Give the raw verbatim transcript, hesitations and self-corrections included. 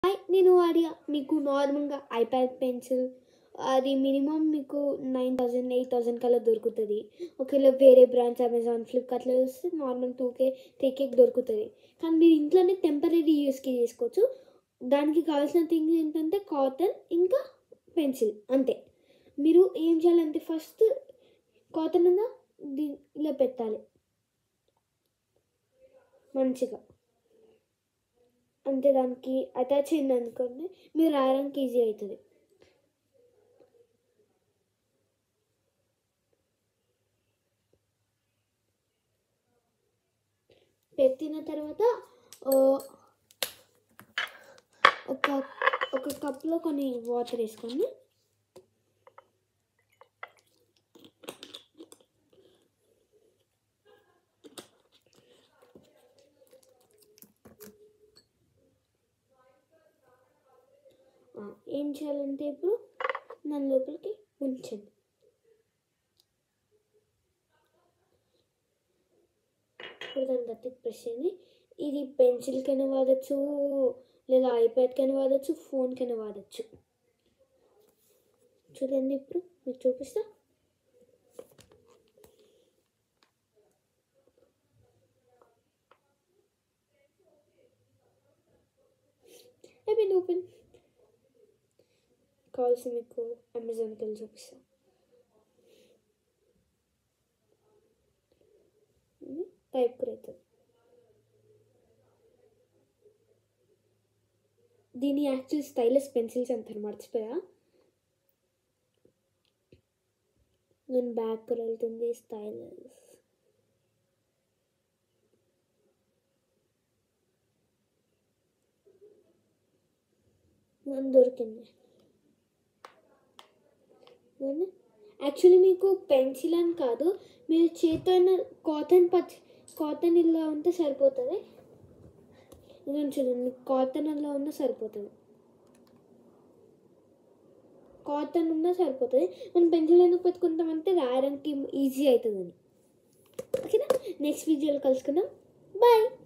Hi, నేను ఆడియా. మీకు నార్మల్గా ఐప్యాడ్ పెన్సిల్ అది మినిమం మీకు నైన్ థౌజండ్ ఎయిట్ థౌజండ్ కల్లా దొరుకుతుంది. ఒకవేళ వేరే బ్రాండ్స్ అమెజాన్ ఫ్లిప్కార్ట్లో వస్తే నార్మల్ టూ కే త్రీ కేకి దొరుకుతుంది. కానీ మీరు ఇంట్లోనే టెంపరీ యూస్కి చేసుకోవచ్చు. దానికి కావాల్సిన థింగ్స్ ఏంటంటే కాటన్ ఇంకా పెన్సిల్, అంతే. మీరు ఏం చేయాలంటే ఫస్ట్ కాటన్ ఉందా దీ ఇలా పెట్టాలి మంచిగా, అంతే. దానికి అటాచ్ అయింది అనుకోండి మీరు రాయడానికి ఈజీ అవుతుంది. పెట్టిన తర్వాత ఒక ఒక కప్లో కొన్ని వాటర్ వేసుకోండి. ఏం చేయాలంటే ఇప్పుడు దాని లోపలికి ఉంచండి. ఇప్పుడు దాన్ని గట్టిగా ప్రెస్ చేయండి. ఇది పెన్సిల్కైనా వాడచ్చు, లేదా ఐప్యాడ్కైనా వాడచ్చు, ఫోన్కైనా వాడచ్చు. చూడండి, ఇప్పుడు మీకు చూపిస్తా. అయిపోయింది ఓపెన్. కావాల్సి మీకు అమెజాన్కి వెళ్ళి చూపిస్తా. టైప్ కూడా అవుతుంది. దీని యాక్చువల్ స్టైలస్ పెన్సిల్స్ అంటారు, మర్చిపోయా. నేను బ్యాక్ కూడా వెళ్తుంది స్టైలస్. దొరికింది. యాక్చువల్లీ మీకు పెన్సిల్ అని కాదు, మీరు చేతితో కాటన్ పచ్చి కాటన్ ఇలా ఉంటే సరిపోతుంది. ఇది చూడండి, కాటన్ అలా ఉన్నా సరిపోతుంది. కాటన్ ఉన్నా సరిపోతుంది. మనం పెన్సిల్ ఎందుకు పెట్టుకుంటామంటే రాయడానికి ఈజీ అవుతుందని. ఓకేనా? నెక్స్ట్ వీడియోలో కలుసుకుందాం. బాయ్.